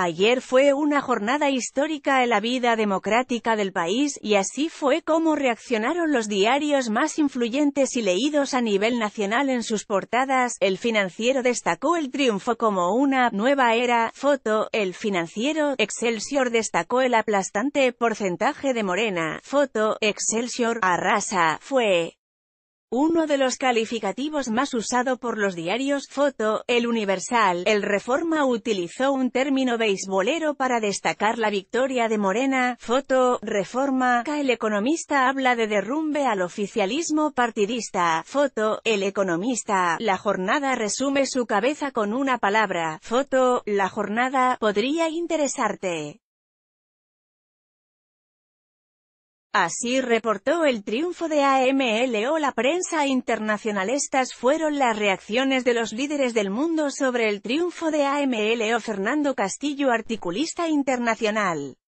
Ayer fue una jornada histórica en la vida democrática del país, y así fue como reaccionaron los diarios más influyentes y leídos a nivel nacional en sus portadas. El Financiero destacó el triunfo como una nueva era. Foto: El Financiero. Excelsior destacó el aplastante porcentaje de Morena. Foto: Excelsior arrasa. Fue uno de los calificativos más usado por los diarios. Foto: El Universal. El Reforma utilizó un término beisbolero para destacar la victoria de Morena. Foto: Reforma. El Economista habla de derrumbe al oficialismo partidista. Foto: El Economista. La jornada resume su cabeza con una palabra. Foto: La jornada. Podría interesarte. Así reportó el triunfo de AMLO la prensa internacional. Estas fueron las reacciones de los líderes del mundo sobre el triunfo de AMLO. Fernando Castillo, articulista internacional.